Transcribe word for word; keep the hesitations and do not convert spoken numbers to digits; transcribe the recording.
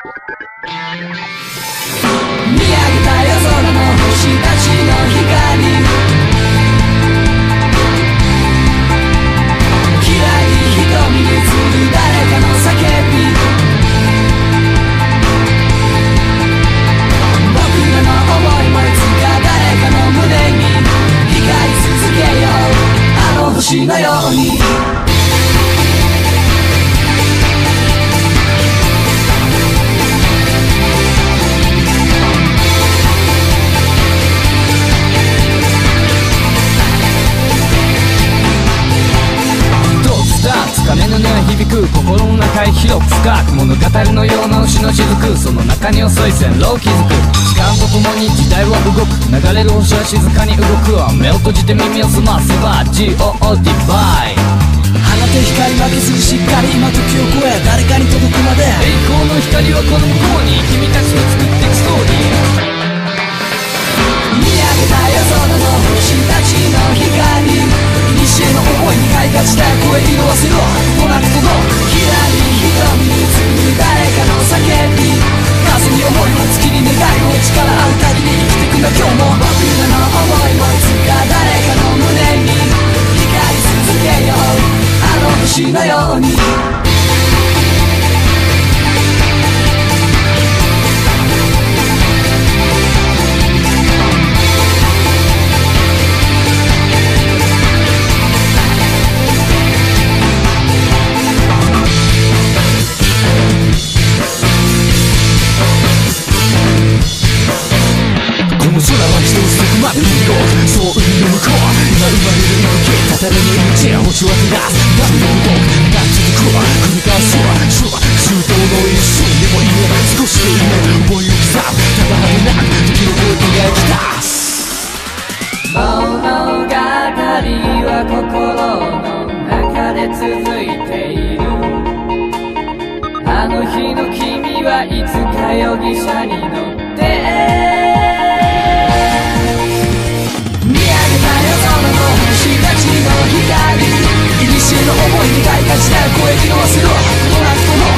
見上げた夜空の星たちの光、きらり瞳に映る誰かの叫び、僕らの想いもいつか誰かの胸に光り続けよう、あの星のように。鐘の音は響く心の中へ広く深く、物語のような星の雫、その中に遅い線路を築く。時間とともに時代は動く、流れる星は静かに動く。目を閉じて耳を澄ませば ジーオー ディバイ。放て光負けずにしっかり今時を超え誰かに届くまで。栄光の光はこの向こうに、君たちの作っていくストーリー。見上げた夜空の星たちの光、古の思いに開花した声色あせろ、隣とのきらり瞳に映る誰かの叫び、風に思いを月に願いを力ある限り生きてくんだ今日も。僕らの思いもいつか誰かの胸に光り続けよう、あの星のように。空は一つそこまで飛びよう、そう海の向こう、今生まれる息絶たれぬ命、星は照らす波の動く、な続くわ繰り返すわ、周周到の一瞬でもいいね、少しでいいね、思いを刻む、ただ果てなく時の声輝き出す。物語は心の中で続いている。あの日の君はいつか容疑者に乗って星たちの光、古の想いに開花した声色あせろ、隣との